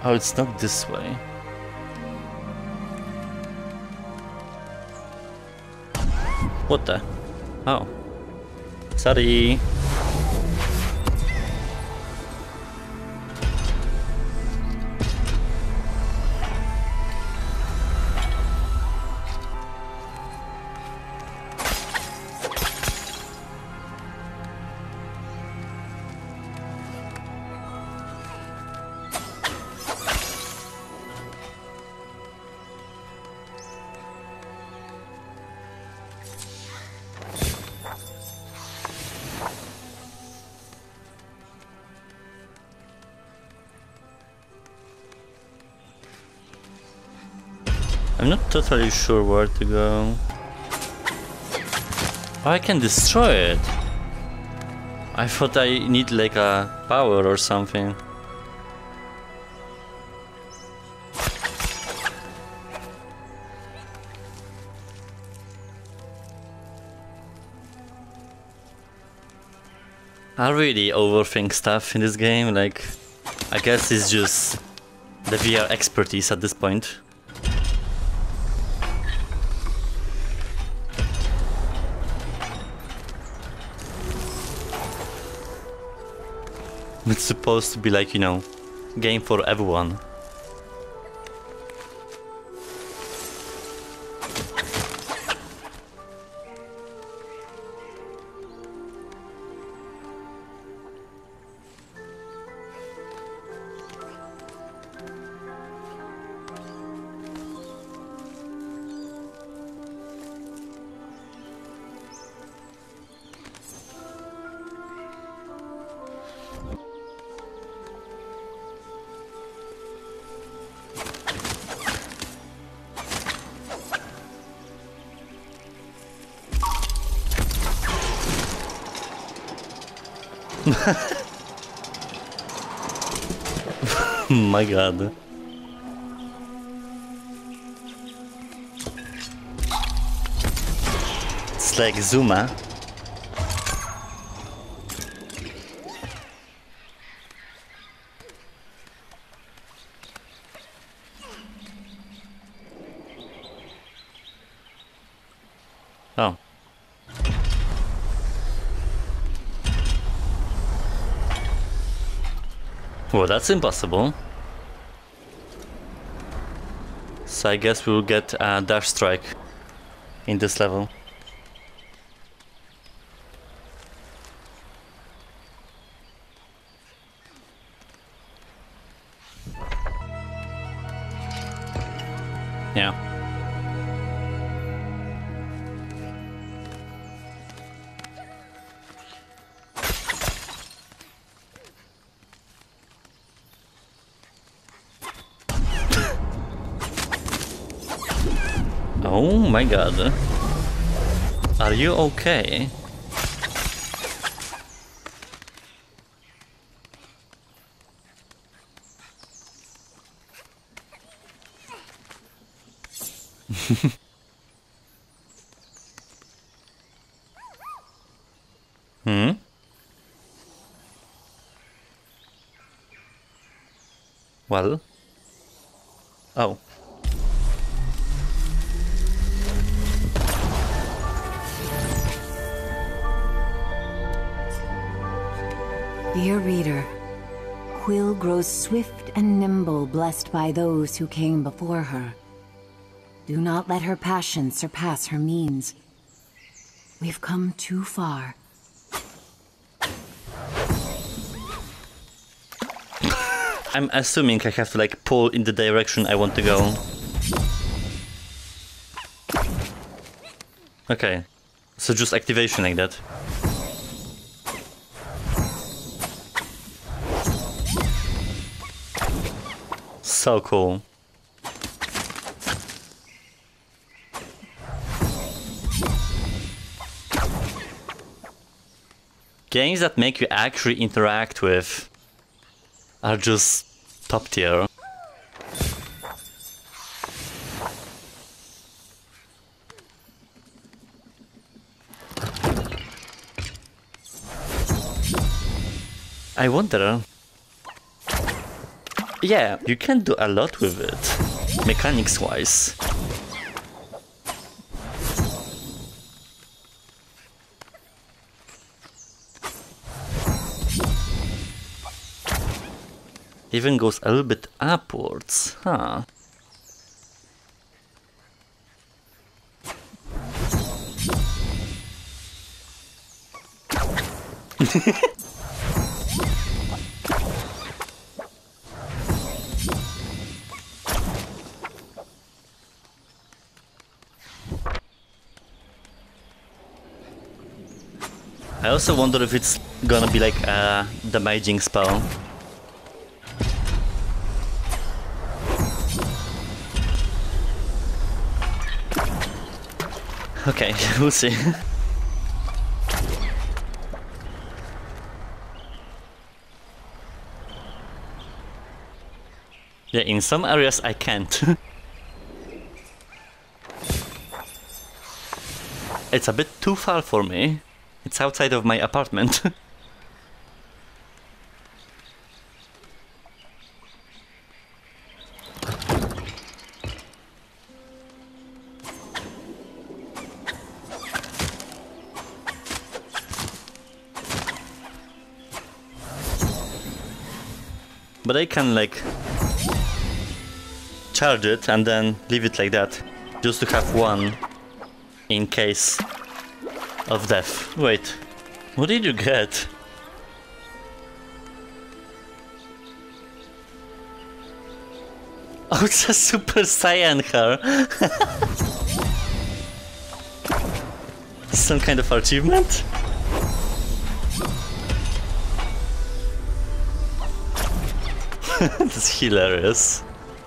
Oh, it's not this way. What the? Oh. Sorry. I'm not totally sure where to go. Oh, I can destroy it. I thought I need like a power or something. I really overthink stuff in this game, like, I guess it's just the VR expertise at this point. It's supposed to be like, you know, game for everyone. My god. It's like Zuma. Oh. Well, that's impossible. So I guess we'll get a dash strike in this level. Yeah. Oh my god. Are you okay? Hmm? Well? Oh. Dear reader, Quill grows swift and nimble, blessed by those who came before her. Do not let her passion surpass her means. We've come too far. I'm assuming I have to like pull in the direction I want to go. Okay, so just activation like that. So cool. Games that make you actually interact with are just top tier. I wonder Yeah, you can do a lot with it, mechanics-wise. Even goes a little bit upwards, huh? I also wonder if it's gonna be like a damaging spell. Okay, we'll see. Yeah, in some areas I can't. It's a bit too far for me. It's outside of my apartment. But I can like charge it and then leave it like that, just to have one in case of death. Wait, what did you get? Oh, it's a Super Saiyan hair. Some kind of achievement? That's hilarious.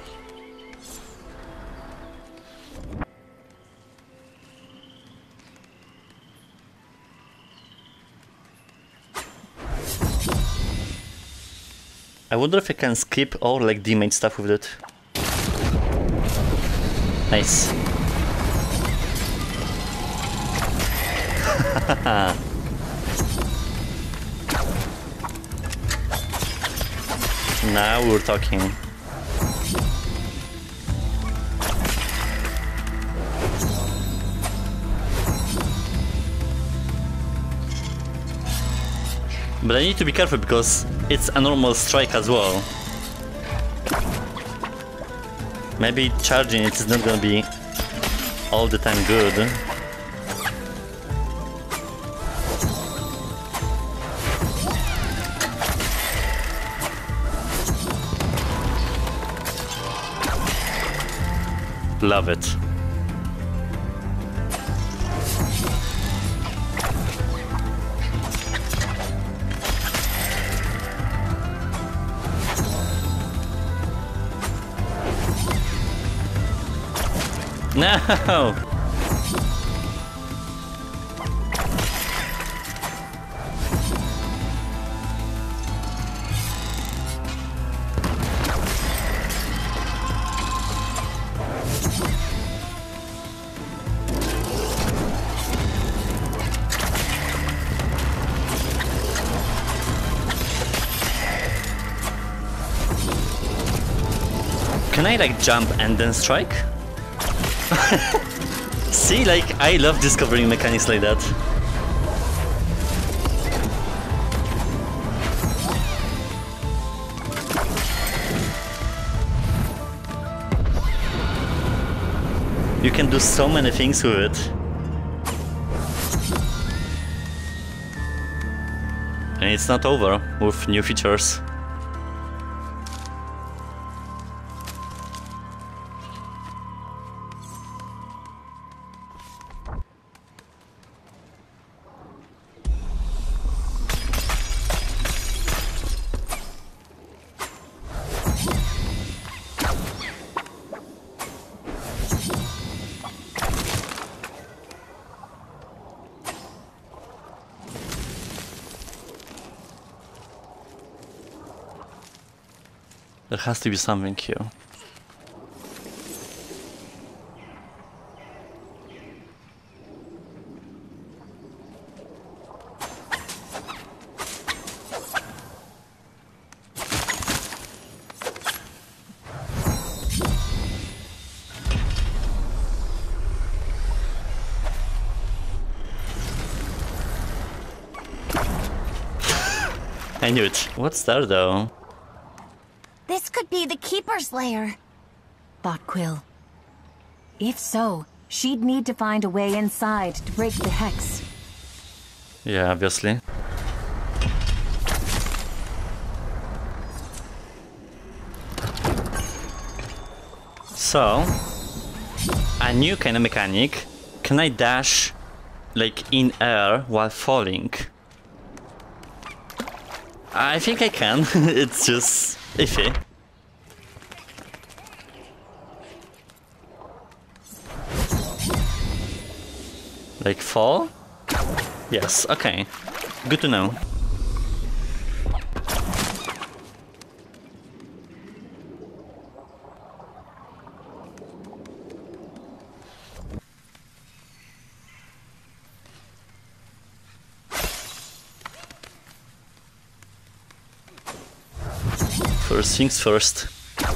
I wonder if I can skip or like demate stuff with it. Nice. Now we're talking. But I need to be careful because it's a normal strike as well. Maybe charging it is not gonna be all the time good. Love it. No! Can I like jump and then strike? See, like, I love discovering mechanics like that. You can do so many things with it. And it's not over with new features. There has to be something here. I knew it. What's there though? This could be the Keeper's lair, thought Quill. If so, she'd need to find a way inside to break the hex. Yeah, obviously. So, a new kind of mechanic. Can I dash, like, in air while falling? I think I can. It's just iffy. Like fall? Yes, okay. Good to know. First things first.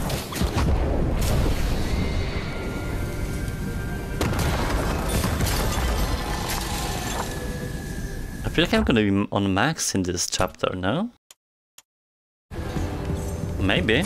I feel like I'm gonna be on max in this chapter, no? Maybe.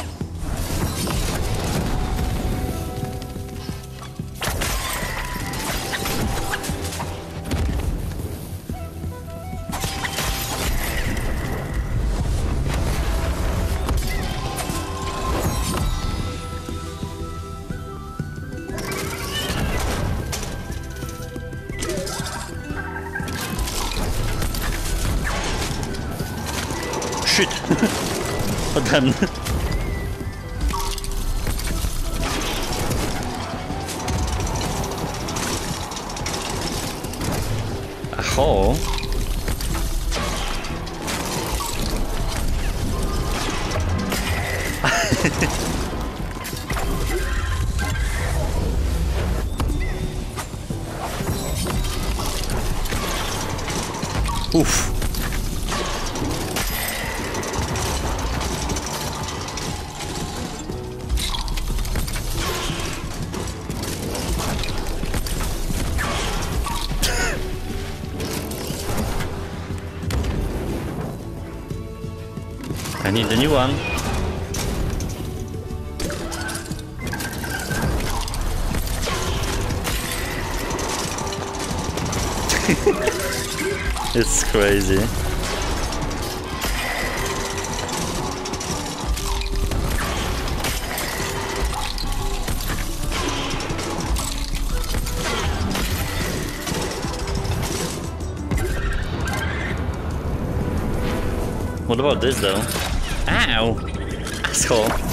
Shit! But then... a hole? Oof. I need a new one. It's crazy. What about this though? Ow! Asshole!